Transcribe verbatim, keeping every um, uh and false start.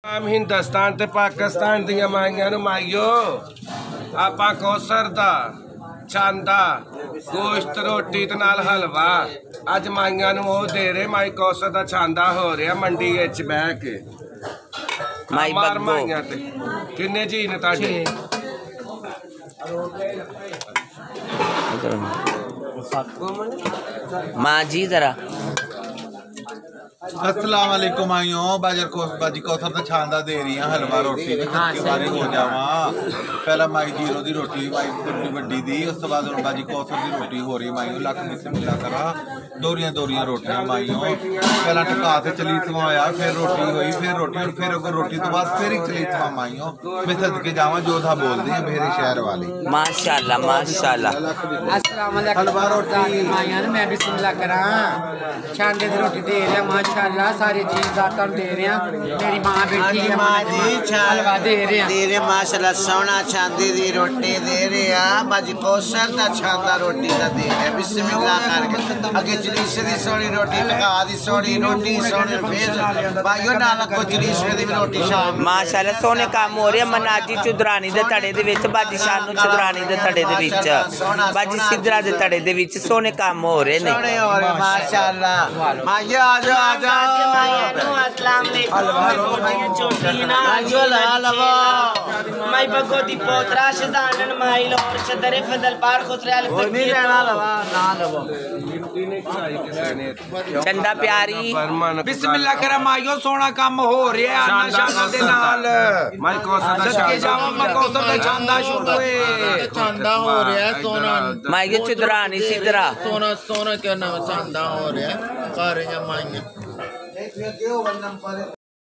आम हिंदुस्तान ते पाकिस्तान दियां माइयां नूं माइयो आपां कौसर दा चांदा गोश्त रोटी ते नाल हलवा अज माइयां नूं ओह दे रहे। माई कौसर दा चांदा हो रहा मंडी विच बह के माई मार माइयां ते किन्ने जी ने तुहाडे माँ जी जरा अस्सलाम वालेकुम आइयो बाजर को बाजी कौसर तो छांदा दे रही है हलवा रोटी ने खर्चे बारे हो जावा। पहला माई जीरो दी रोटी माई बड़ी बड़ी दी उस तो बाद बाजी कौसर दी रोटी हो रही माइयों लक मिस मिला करा दोरियां दोरियां रोटियां माइयों पहला टका से चली सवाया फिर रोटी हुई फिर रोटी और फिर अगर रोटी तो बाद फिर ही चली सवा माइयों मैं सदके जावा जो था बोल दी मेरे शहर वाली माशाल्लाह माशाल्लाह। अस्सलाम वालेकुम हलवा रोटी माइयां ने मैं बिस्मिल्लाह करा छांदे दी रोटी दे रहा माशाल्लाह सारी चीज दाता दे रहे हैं। मेरी मां बैठी है मां जी हलवा दे रहे हैं दे रहे माशाल्लाह सोना चांदी दी रोटी दे रहे हैं बाजी कौसर दा छांदा रोटी दा दे रहे बिस्मिल्लाह करके अगे जलीसे दी सोनी रोटी टका दी सोनी रोटी सोने फिर भाइयों नाल को जलीसे दी रोटी शाम माशाल्लाह सोने काम हो रहा मनाजी चुदरानी दे तड़े दे विच बाजी शानू चुदरानी दे तड़े दे विच बाजी सिद्धरा दे तड़े दे विच सोने काम हो रहे ने सोने हो रहे माशाल्लाह माइया आ जाओ आ जाओ अस्सलाम माई भगवती पोतरा शजानन माइल और शदरे फजल पार खुसरे चंदा प्यारी बिस्मिल्लाह करा माइयो सोना काम हो रहा है आना शाना दे नाल माई कौसर दा सदके जावा मैं कौसर दा चांदा शुरू है चांदा हो रहा है सोना माई के चुदरानी सिद्धरा सोना सोना क्या नाम चांदा हो रहा है सारे माइया